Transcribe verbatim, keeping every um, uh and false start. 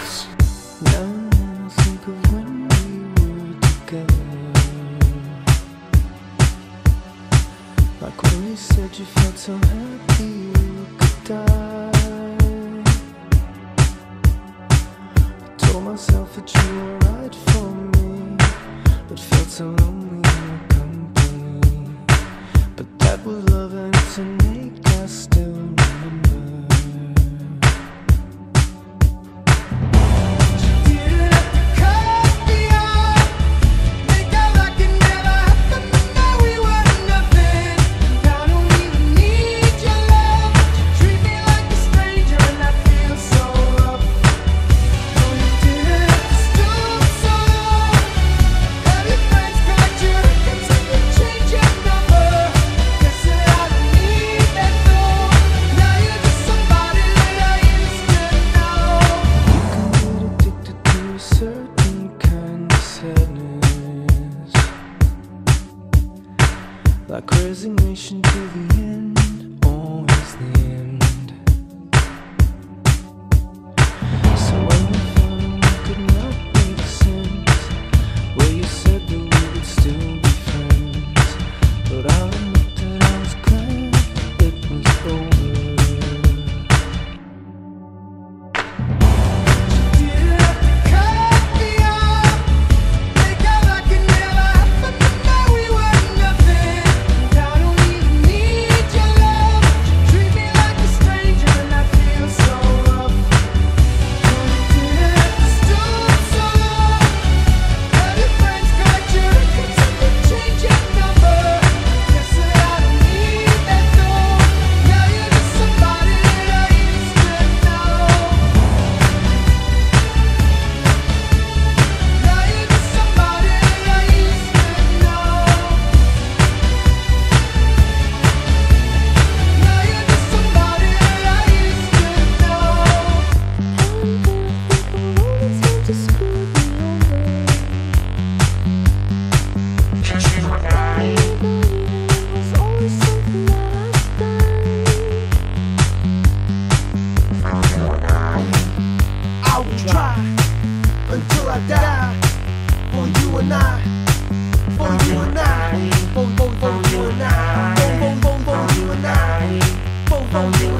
mashups. Now and then I think of when we were together, like when you said you felt so happy you could die. I told myself that you were right for me, but felt so lonely in your company. But that was love and it's innate, I still remember. Like resignation to the end, always the end. So when we found we could not make sense, well you said that we would still be friends, but I'll admit that I was glad it was over. Until I die, for you and I, for you and I, for, for, for you and I, for, for, for, for you and I, for, for you